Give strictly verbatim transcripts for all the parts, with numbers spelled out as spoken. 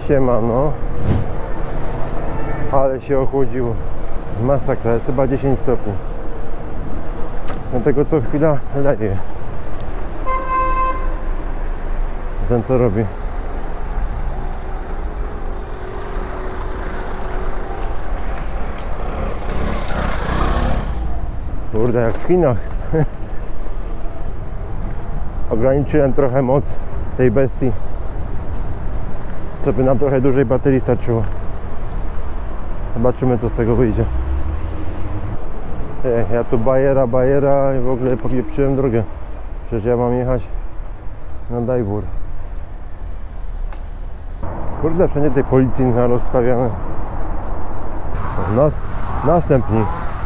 Siemano. Ale się ochłodziło. Masakra, jest chyba dziesięć stopni. Dlatego co chwila leje. Ten co robi? Kurde, jak w Chinach. Ograniczyłem trochę moc tej bestii, co by nam trochę dłużej baterii starczyło. Zobaczymy, co z tego wyjdzie. Ech, ja tu bajera, bajera i w ogóle popieprzyłem drogę. Przecież ja mam jechać na Dajbur. Kurde, wszędzie tej policji na rozstawiane. Nas, następni.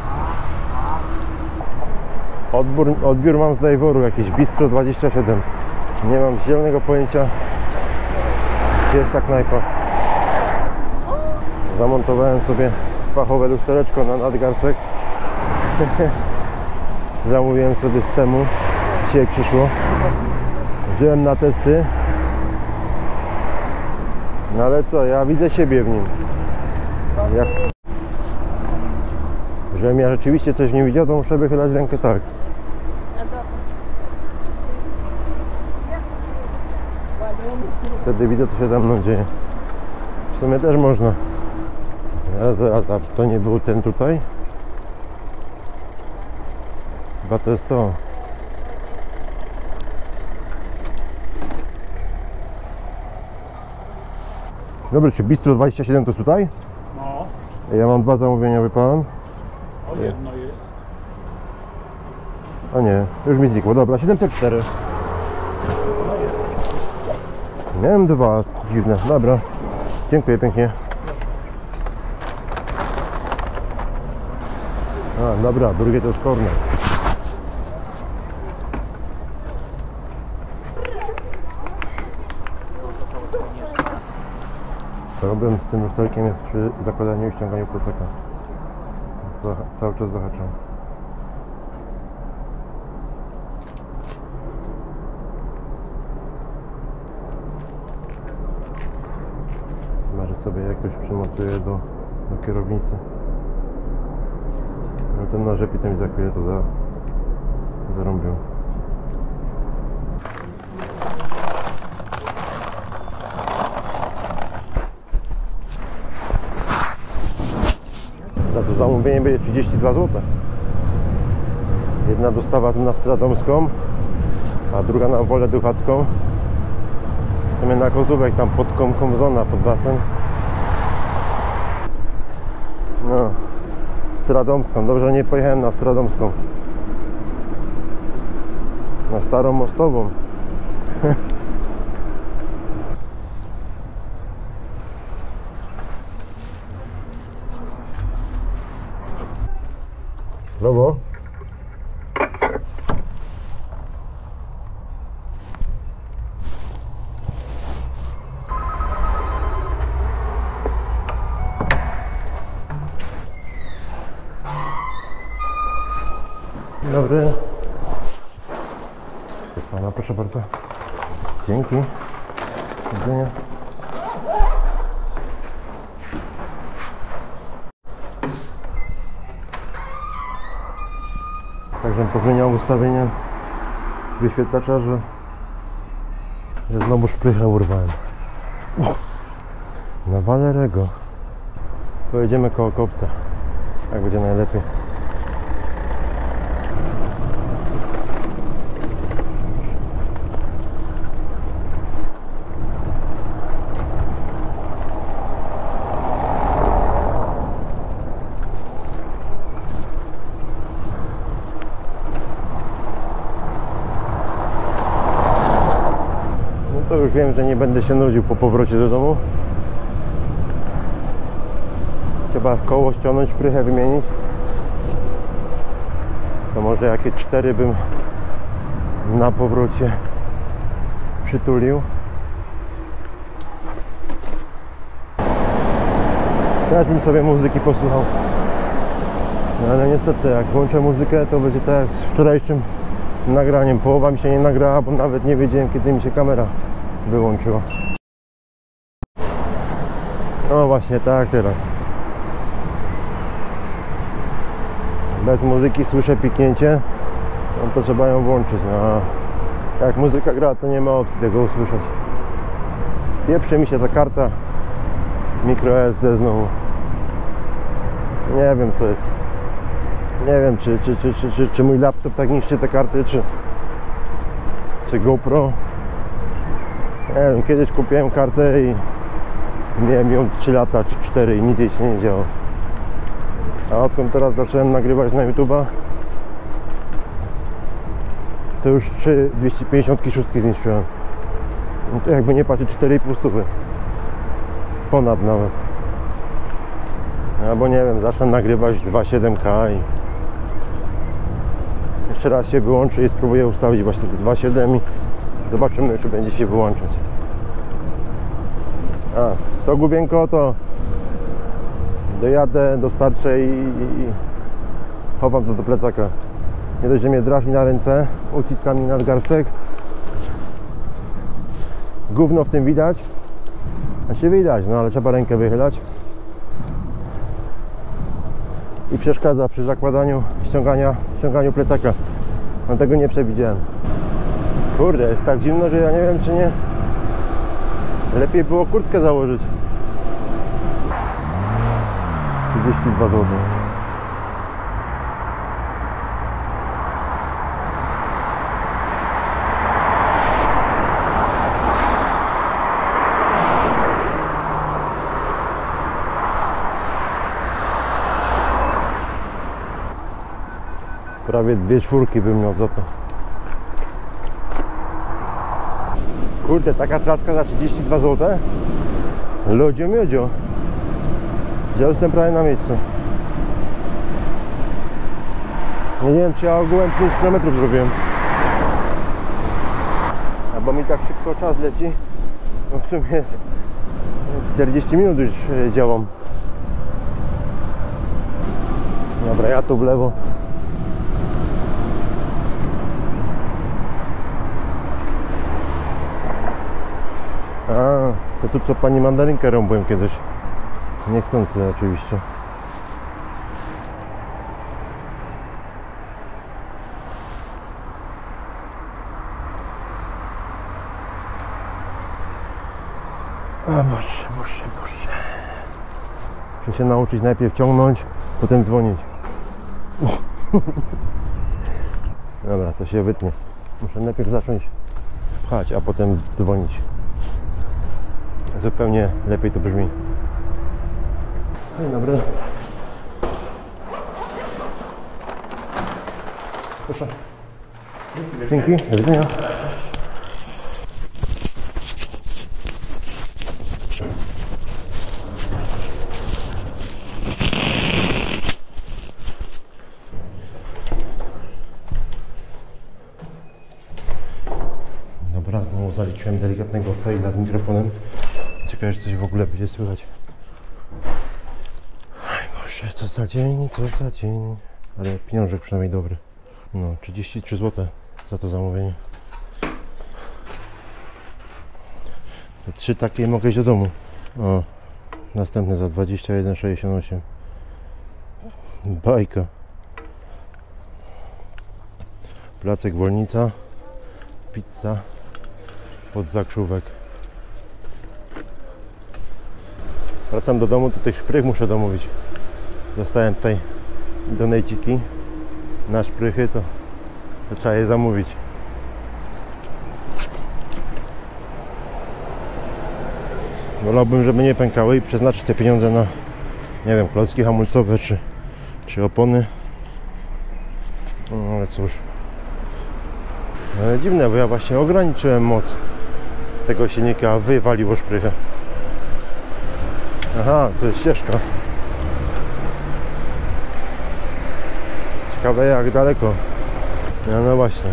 Odbiór, odbiór mam z Dajworu, jakieś Bistro dwadzieścia siedem. Nie mam zielonego pojęcia, gdzie jest ta knajpa. Zamontowałem sobie fachowe lustereczko na nadgarstek. Zamówiłem sobie z temu. Dzisiaj przyszło. Wziąłem na testy. No ale co, ja widzę siebie w nim. Jak... Żebym ja rzeczywiście coś nie widział, to muszę wychylać rękę tak. Wtedy widzę, co się za mną dzieje. W sumie też można. Raz, raz, a to nie był ten tutaj? Chyba to jest to. Dobra, czy Bistro dwadzieścia siedem to jest tutaj? No. Ja mam dwa zamówienia, wie pan? O, jedno jest. A nie, już mi znikło. Dobra, siedemset cztery. Miałem dwa, dziwne. Dobra, dziękuję pięknie. A, dobra, drugie to jest korne. Problem z tym lusterkiem jest przy zakładaniu i ściąganiu plecaka. Za, cały czas zahaczam. Może sobie jakoś przymocuję do, do kierownicy. No ten narzep i ten za chwilę to za, zarąbią. Za to zamówienie będzie trzydzieści dwa złote. Jedna dostawa tu na Stradomską, a druga na Wolę Duchacką. W sumie na Kozówek, tam pod Komkomzona, pod basen. No, Stradomską. Dobrze, nie pojechałem na Stradomską. Na Starą Mostową. Brawo. Dzień dobry. Jest pana, proszę bardzo. Dzięki. Do widzenia. Także pozmieniał ustawienia wyświetlacza, że, że znowu szprychę urwałem. Na Walerego. Pojedziemy koło kopca. Tak będzie najlepiej. To już wiem, że nie będę się nudził po powrocie do domu. Trzeba koło ściągnąć, prychę wymienić. To może jakieś cztery bym na powrocie przytulił. Teraz bym sobie muzyki posłuchał. No ale niestety jak włączę muzykę, to będzie tak jak z wczorajszym nagraniem. Połowa mi się nie nagrała, bo nawet nie wiedziałem, kiedy mi się kamera wyłączyła. No właśnie tak teraz. Bez muzyki słyszę piknięcie, no to trzeba ją włączyć. No, jak muzyka gra, to nie ma opcji tego usłyszeć. Pieprzy mi się ta karta micro S D znowu. Nie wiem co jest. Nie wiem czy, czy, czy, czy, czy, czy mój laptop tak niszczy te karty, czy, czy GoPro. Nie wiem, kiedyś kupiłem kartę i miałem ją trzy lata czy cztery i nic jej się nie działo. A odkąd teraz zacząłem nagrywać na YouTube'a, to już trzy dwieście pięćdziesiąt sześć zniszczyłem. No to jakby nie patrzeć cztery i pół stówy. Ponad nawet. Albo nie wiem, zacznę nagrywać dwa siedem K i jeszcze raz się wyłączę i spróbuję ustawić właśnie te dwa siedem i zobaczymy, czy będzie się wyłączać. A, to główienko to dojadę, dostarczę i, i, i chowam to do plecaka. Nie dość, że mnie drażni na ręce, uciska mi nadgarstek. Gówno w tym widać. Znaczy widać, no ale trzeba rękę wychylać. I przeszkadza przy zakładaniu, ściągania, ściąganiu plecaka. No tego nie przewidziałem. Kurde, jest tak zimno, że ja nie wiem, czy nie lepiej było kurtkę założyć. trzydzieści dwa złote. Prawie dwie czwórki bym miał za to. Kurde, taka tracka za trzydzieści dwa złote? Lodzio miodzio. Ja jestem prawie na miejscu. Nie wiem, czy ja ogółem pięć kilometrów zrobiłem. Albo mi tak szybko czas leci. No w sumie jest czterdzieści minut już działam. Dobra, ja tu w lewo. A, to tu co pani mandarynkę rąbłem kiedyś. Niechcący oczywiście. A Boże, Boże, Boże. Muszę się nauczyć najpierw ciągnąć, potem dzwonić. Dobra, to się wytnie. Muszę najpierw zacząć pchać, a potem dzwonić. Zupełnie lepiej to brzmi. Dzień dobry. Proszę. Dzięki. Do widzenia. Dobra, znowu zaliczyłem delikatnego faila z mikrofonem. Ciekawe, czy coś w ogóle będzie słychać. Aj Boże, co za dzień, co za dzień. Ale pieniążek przynajmniej dobry. No, trzydzieści trzy złote za to zamówienie. To trzy takie mogę iść do domu. O, następny za dwadzieścia jeden sześćdziesiąt osiem. Bajka. Placek Wolnica. Pizza. Pod zakrzówek. Wracam do domu, to tych szprych muszę domówić. Dostałem tutaj donejciki na szprychy, to, to trzeba je zamówić. Wolałbym, żeby nie pękały i przeznaczyć te pieniądze na, nie wiem, klocki hamulcowe czy, czy opony. No ale cóż. Ale dziwne, bo ja właśnie ograniczyłem moc tego silnika, a wywaliło szprychę. Aha, to jest ścieżka. Ciekawe jak daleko. No, no właśnie.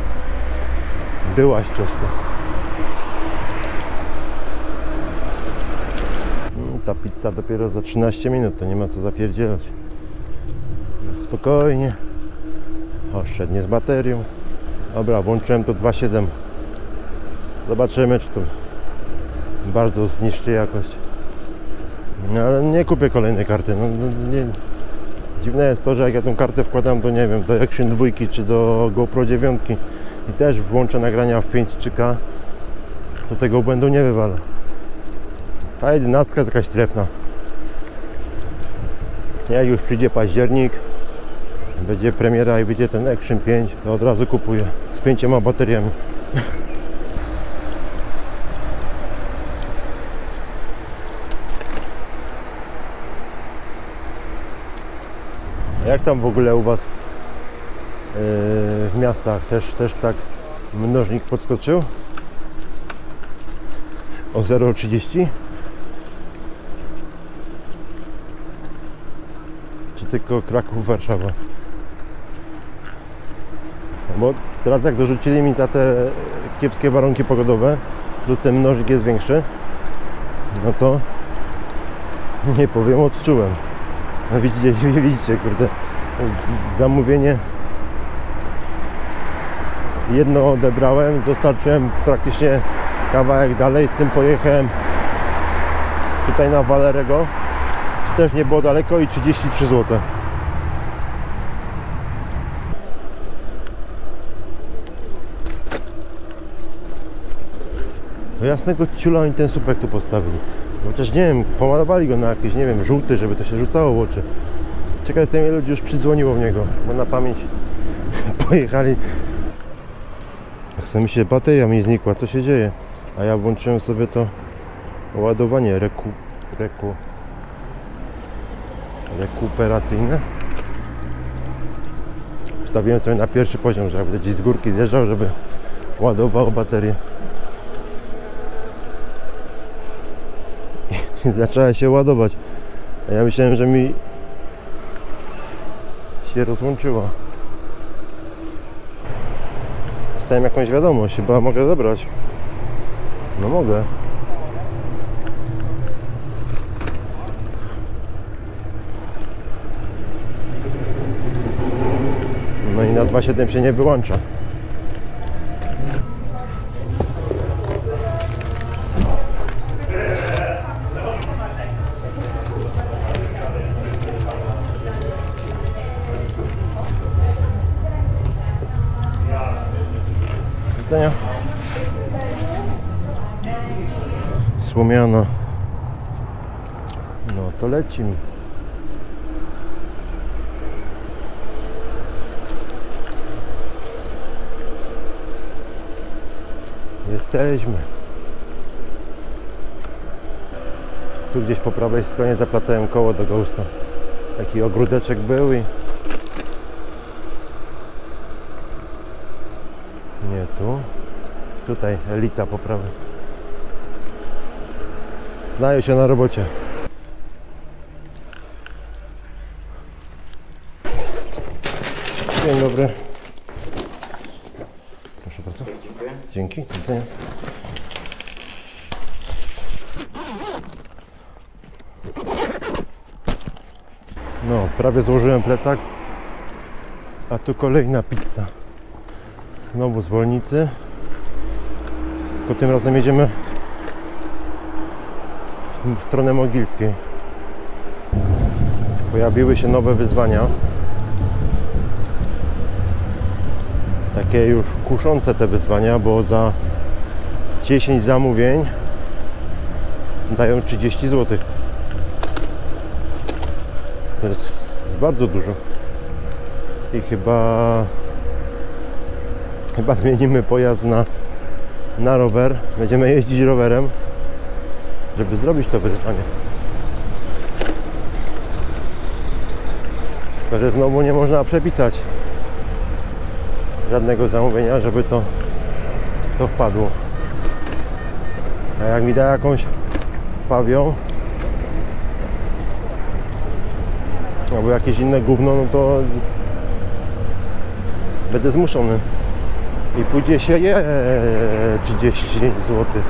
Była ścieżka. Ta pizza dopiero za trzynaście minut, to nie ma co zapierdzielać. Spokojnie. Oszczędnie z baterią. Dobra, włączyłem to dwa siedem. Zobaczymy, czy to bardzo zniszczy jakość. No ale nie kupię kolejnej karty. No, no, nie. Dziwne jest to, że jak ja tą kartę wkładam do, nie wiem, do Action dwa czy do GoPro dziewięć i też włączę nagrania w pięć trzy K, to tego błędu nie wywala. Ta jedenastka jest jakaś trefna. Jak już przyjdzie październik, będzie premiera i wyjdzie ten Action pięć, to od razu kupuję z pięcioma bateriami. Jak tam w ogóle u Was yy, w miastach? Też, też tak mnożnik podskoczył o zero przecinek trzydzieści? Czy tylko Kraków, Warszawa? Bo teraz jak dorzucili mi za te kiepskie warunki pogodowe, plus ten mnożnik jest większy, no to nie powiem, odczułem. No widzicie, widzicie, kurde, zamówienie jedno odebrałem, dostarczyłem praktycznie kawałek dalej, z tym pojechałem tutaj na Walerego, co też nie było daleko, i trzydzieści trzy złote. No jasnego ciula oni ten słupek tu postawili. Chociaż nie wiem, pomalowali go na jakiś, nie wiem, żółty, żeby to się rzucało w oczy. Ciekawe, że mnie ludzi już przydzwoniło w niego, bo na pamięć pojechali. Chce mi się, bateria mi znikła, co się dzieje? A ja włączyłem sobie to ładowanie reku, reku, rekuperacyjne. Wstawiłem sobie na pierwszy poziom, żeby gdzieś z górki zjeżdżał, żeby ładowało baterię. Zaczęła się ładować, a ja myślałem, że mi się rozłączyła. Dostałem jakąś wiadomość, chyba mogę zabrać. No mogę. No i na dwa siedem się nie wyłącza. Słomiana. No to lecimy. Jesteśmy. Tu gdzieś po prawej stronie zaplatałem koło do Ghosta. Taki ogródeczek był i... Nie tu. Tutaj Elita po prawej. Znają się na robocie. Dzień dobry. Proszę bardzo. Dziękuję. Dzięki. Do widzenia. No, prawie złożyłem plecak, a tu kolejna pizza. Znowu zwolnicy. Tylko tym razem jedziemy w stronę Mogilskiej. Pojawiły się nowe wyzwania. Takie już kuszące te wyzwania, bo za dziesięć zamówień dają trzydzieści złotych. To jest bardzo dużo. I chyba chyba zmienimy pojazd na, na rower. Będziemy jeździć rowerem, żeby zrobić to wyzwanie. Tylko że znowu nie można przepisać żadnego zamówienia, żeby to, to wpadło. A jak mi da jakąś pawią albo jakieś inne gówno, no to będę zmuszony i pójdzie się je trzydzieści złotych.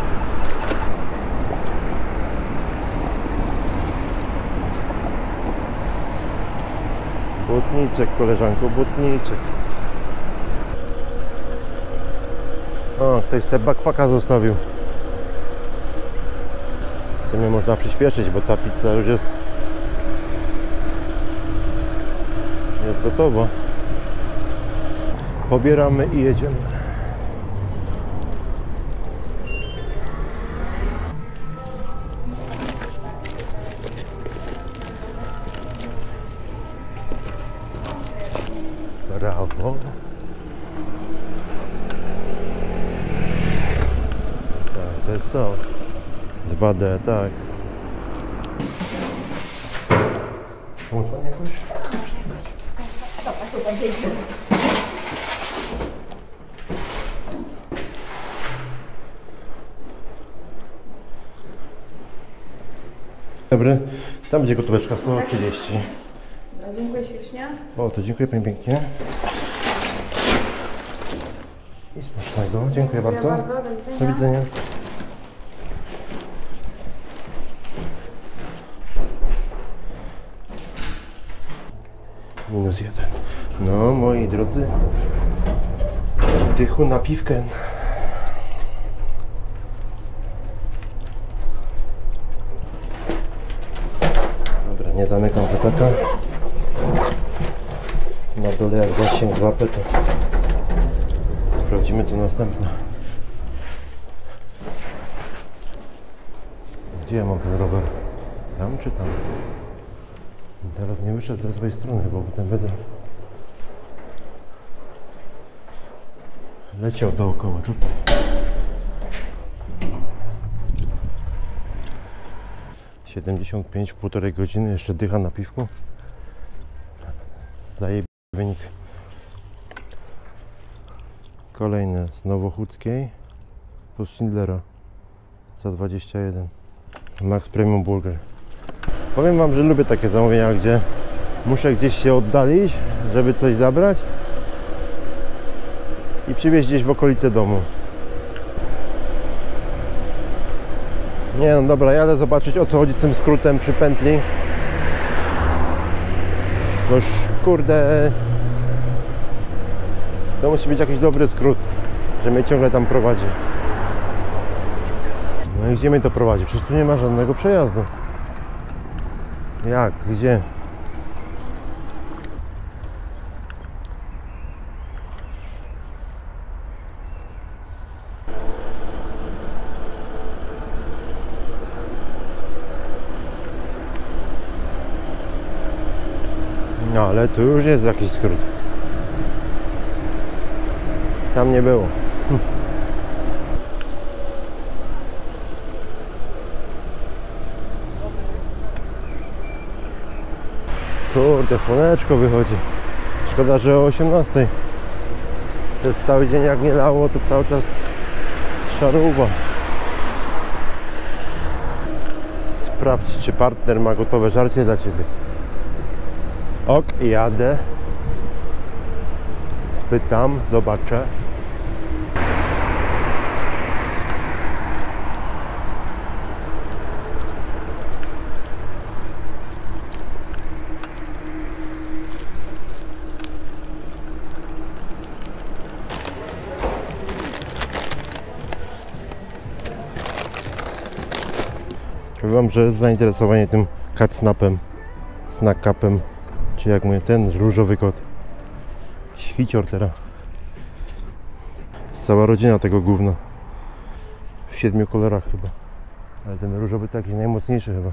Błotniczek, koleżanko, błotniczek. O, ktoś sobie backpacka zostawił. W sumie można przyspieszyć, bo ta pizza już jest jest gotowa. Pobieramy i jedziemy. Brawo. Tak, to jest to. dwa D, tak. Pomóc Pani jakoś? Dobry, tam będzie gotóweczka sto trzydzieści. Dziękuję ślicznie. O, to dziękuję Pani pięknie. I smacznego. Dziękuję bardzo. bardzo. Do widzenia. Do widzenia. Minus jeden. No, moi drodzy, dychu na piwkę. Dobra, nie zamykam plecaka. Na dole jak zasięg złapę, to sprawdzimy co następne. Gdzie ja mam ten rower? Tam czy tam? Teraz nie wyszedł ze złej strony, bo potem będę leciał dookoła tutaj. siedemdziesiąt pięć w półtorej godziny, jeszcze dycha na piwku. Zajebie wynik. Kolejne z Nowochódzkiej plus Schindlera za dwadzieścia jeden. Max Premium Burger. Powiem Wam, że lubię takie zamówienia, gdzie muszę gdzieś się oddalić, żeby coś zabrać i przywieźć gdzieś w okolice domu. Nie no dobra, jadę zobaczyć o co chodzi z tym skrótem przy pętli. No już kurde, to musi być jakiś dobry skrót, że mnie ciągle tam prowadzi. No i gdzie mnie to prowadzi? Przecież tu nie ma żadnego przejazdu. Jak? Gdzie? No ale tu już jest jakiś skrót. Tam nie było. Hm. Kurde, słoneczko wychodzi. Szkoda, że o osiemnastej. Przez cały dzień jak nie lało, to cały czas szaruwa. Sprawdź, czy partner ma gotowe żarcie dla Ciebie. Ok, jadę. Spytam, zobaczę. Powiem Wam, że jest zainteresowanie tym catnapem, snackcapem, czy jak mówię, ten różowy kot. Hicior teraz. Jest cała rodzina tego gówna. W siedmiu kolorach chyba. Ale ten różowy taki najmocniejszy chyba.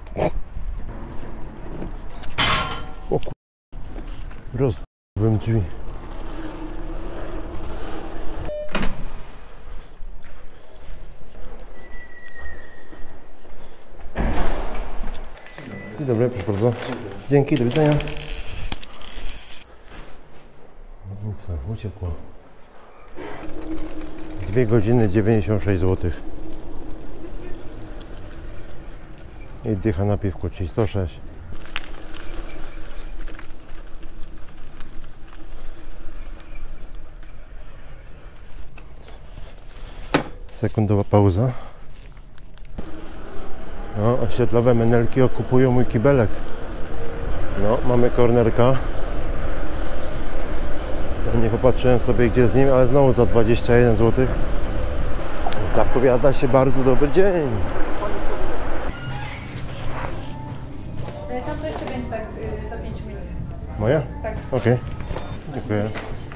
O kur... Rozbiłem drzwi. Dzień dobry, proszę bardzo. Dzięki, do widzenia. No co, uciekło. dwie godziny dziewięćdziesiąt sześć złotych. I dycha na piwku, czyli sto sześć. Sekundowa pauza. No, oświetlowe menelki okupują mój kibelek. No, mamy kornerka. Nie popatrzyłem sobie gdzie z nim, ale znowu za dwadzieścia jeden złotych. Zapowiada się bardzo dobry dzień. Moja? Tak. Okej. Dziękuję.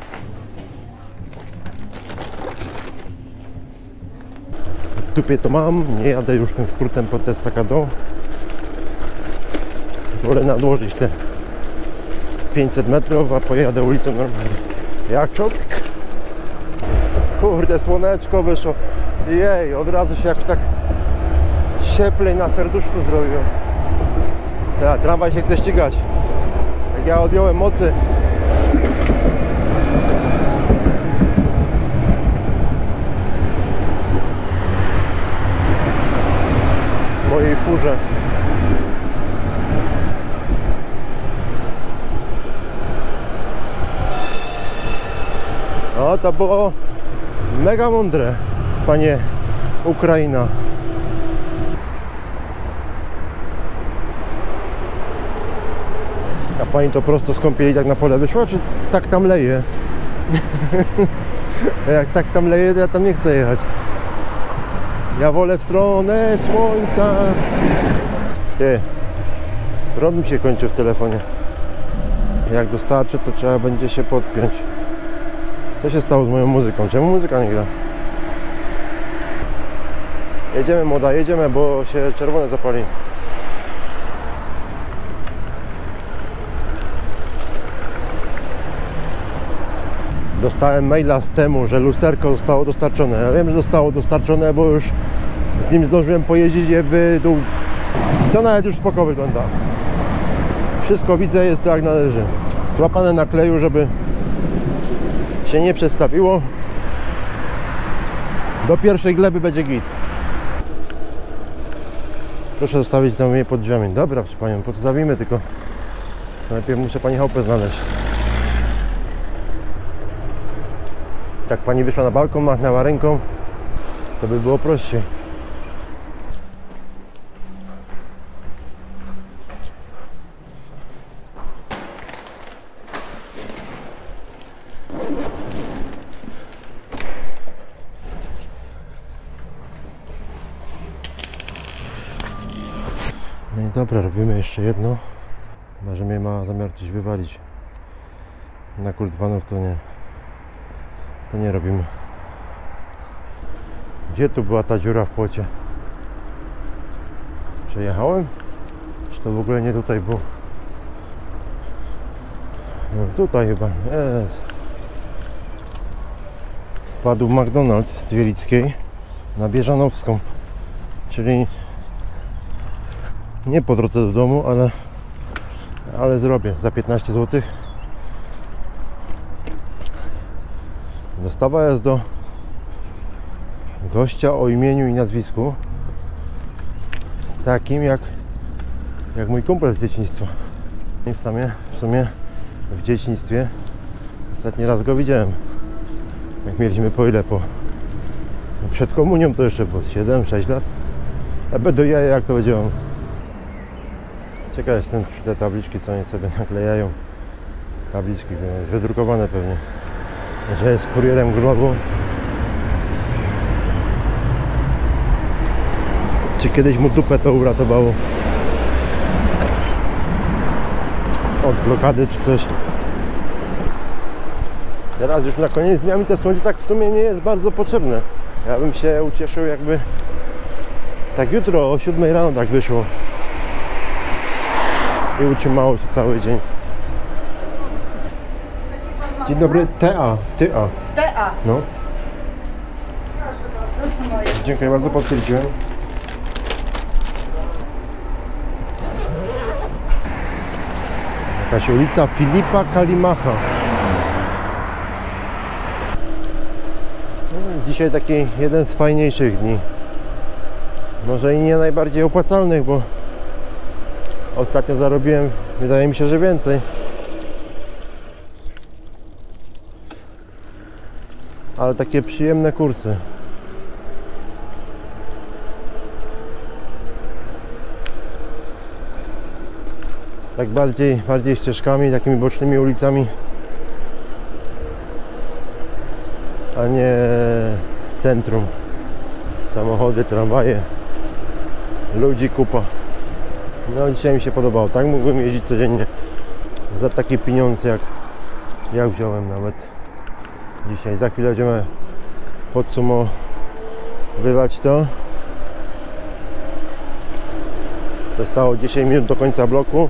W dupie to mam, nie jadę już tym skrótem pod estakadą. Wolę nadłożyć te pięćset metrów, a pojadę ulicą normalnie. Jak człowiek. Kurde, słoneczko wyszło. Jej, od razu się jakoś tak cieplej na serduszku zrobiło. Tak, tramwaj się chce ścigać. Jak ja odjąłem mocy. W mojej furze. No to było mega mądre, panie Ukraina. A pani to prosto z kąpieli tak na pole wyszła, czy tak tam leje? Jak tak tam leje, to ja tam nie chcę jechać. Ja wolę w stronę słońca. Ty, prąd mi się kończy w telefonie. Jak dostarczę, to trzeba będzie się podpiąć. Co się stało z moją muzyką? Czemu muzyka nie gra? Jedziemy, młoda, jedziemy, bo się czerwone zapali. Dostałem maila z temu, że lusterko zostało dostarczone. Ja wiem, że zostało dostarczone, bo już z nim zdążyłem pojeździć je w dół. To nawet już spoko wygląda. Wszystko widzę, jest tak jak należy. Złapane na kleju, żeby się nie przestawiło. Do pierwszej gleby będzie git. Proszę zostawić zamówienie pod drzwiami. Dobra, proszę panią, podstawimy, tylko najpierw muszę pani chałupę znaleźć. Tak pani wyszła na balkon, machnęła ręką, to by było prościej. No i dobra, robimy jeszcze jedno. Chyba że mnie ma zamiar gdzieś wywalić. Na kultwanów to nie. To nie robimy. Gdzie tu była ta dziura w płocie? Przejechałem? Czy to w ogóle nie tutaj było? No tutaj chyba, jest. Wpadł McDonald's z Wielickiej na Bieżanowską. Czyli nie po drodze do domu, ale ale zrobię za piętnaście złotych. Dostawa jest do gościa o imieniu i nazwisku takim jak jak mój kumpel z dzieciństwa. I w sumie, w sumie w dzieciństwie ostatni raz go widziałem, jak mieliśmy po ile? Po przed komunią to jeszcze było siedem sześć lat. A do jaja jak to będzie on. Ciekawe jestem, czy te tabliczki, co oni sobie naklejają. Tabliczki wydrukowane pewnie, że jest kurierem globu. Czy kiedyś mu dupę to uratowało od blokady czy coś. Teraz już na koniec dnia mi to słońce tak w sumie nie jest bardzo potrzebne. Ja bym się ucieszył, jakby tak jutro o siódmej rano tak wyszło i utrzymało się cały dzień. Dzień dobry, T A, Ty A. T A. No. Proszę bardzo, moje. Dziękuję bardzo, potwierdziłem. Jakaś ulica Filipa Kalimacha. No, dzisiaj taki jeden z fajniejszych dni. Może i nie najbardziej opłacalnych, bo ostatnio zarobiłem, wydaje mi się, że więcej. Ale takie przyjemne kursy. Tak bardziej, bardziej ścieżkami, takimi bocznymi ulicami, a nie w centrum. Samochody, tramwaje, ludzi kupa. No dzisiaj mi się podobało, tak mógłbym jeździć codziennie. za taki pieniądz jak, jak wziąłem nawet dzisiaj. Za chwilę będziemy podsumowywać to. Zostało dziesięć minut do końca bloku.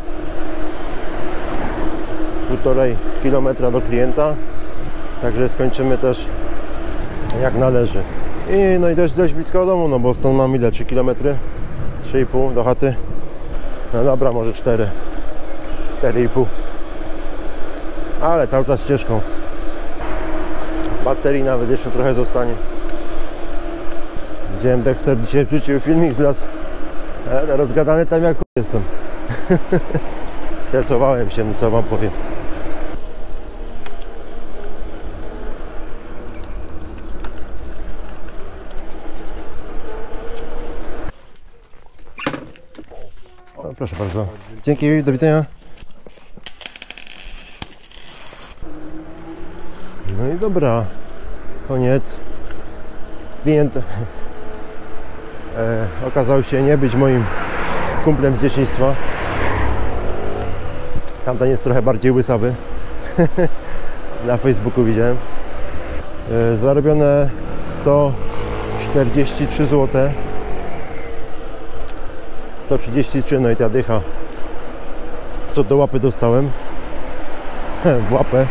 Półtorej kilometra do klienta. Także skończymy też jak należy. I no i dość, dość blisko domu, no bo stąd mam ile? trzy kilometry? trzy i pół do chaty. No dobra, może cztery. cztery i pół. Ale cały czas ścieżką. Baterii nawet jeszcze trochę zostanie. Widziałem, Dexter dzisiaj wrzucił filmik z las. E, rozgadany tam jak jestem. Stresowałem się, no co wam powiem. O, proszę bardzo. Dzięki, do widzenia. No i dobra, koniec. Klient e, okazał się nie być moim kumplem z dzieciństwa. Tamten jest trochę bardziej łysawy. Na Facebooku widziałem. E, zarobione sto czterdzieści trzy złote. sto trzydzieści trzy, no i ta dycha, co do łapy dostałem. W łapę.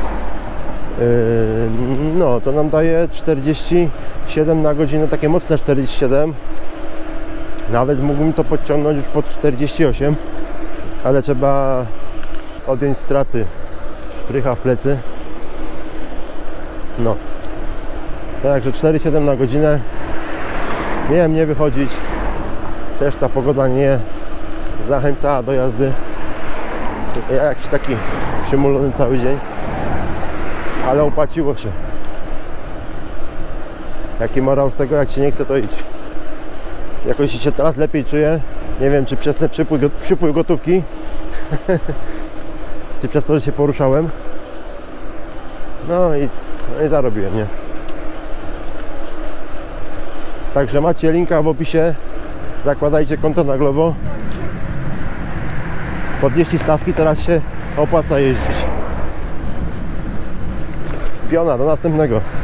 No to nam daje czterdzieści siedem na godzinę, takie mocne czterdzieści siedem. Nawet mógłbym to podciągnąć już pod czterdzieści osiem, ale trzeba odjąć straty. Szprycha w plecy. No także czterdzieści siedem na godzinę. Miałem nie wychodzić. Też ta pogoda nie zachęcała do jazdy. Ja jakiś taki przymulony cały dzień. Ale opłaciło się. Jaki morał z tego, jak się nie chce, to idź. Jakoś się teraz lepiej czuję. Nie wiem, czy przez ten przypływ, przypływ gotówki, czy przez to, że się poruszałem. No i, no i zarobiłem, nie? Także macie linka w opisie. Zakładajcie konto na Glovo. Podnieśli stawki, teraz się opłaca jeździć. Piona, do następnego.